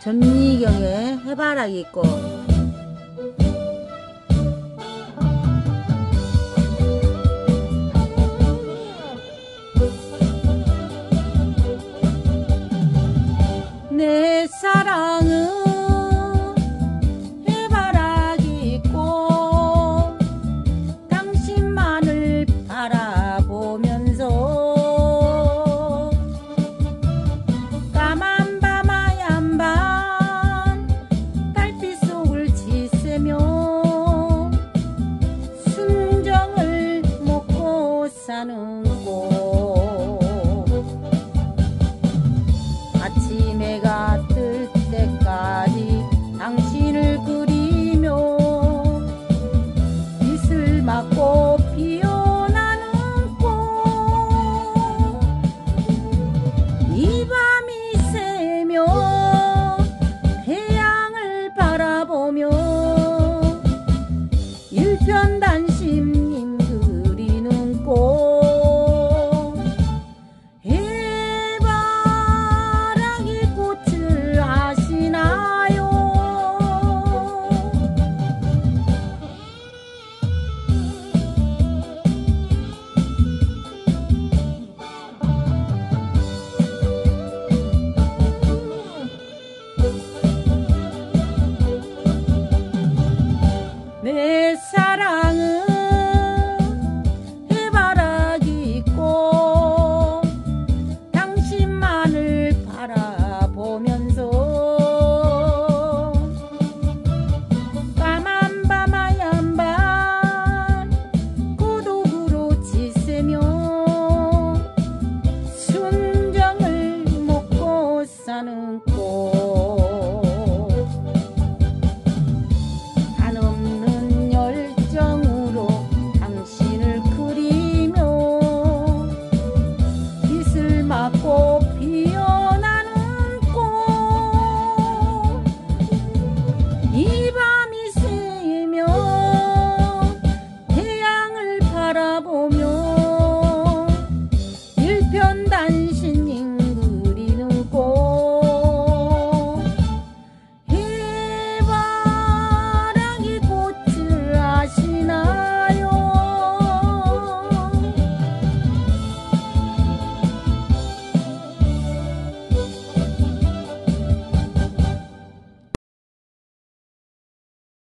전미경의 해바라기 꽃. 내 사랑은 해바라기 꽃, 당신만을 바라보면서 까만 밤 하얀 밤 달빛 속을 지새며 순정을 먹고 사는 꽃. 아침 해가 뜰 때까지 당신을 그리며 빛을 맞고 피어나는 꽃. 이 밤이 새며 태양을 바라보며 일편단심님 그리는 꽃. 내 사랑은 해바라기 꽃, 당신만을 바라보면서 까만 밤 하얀 밤 고독으로 지새며 순정을 먹고 사는 꽃.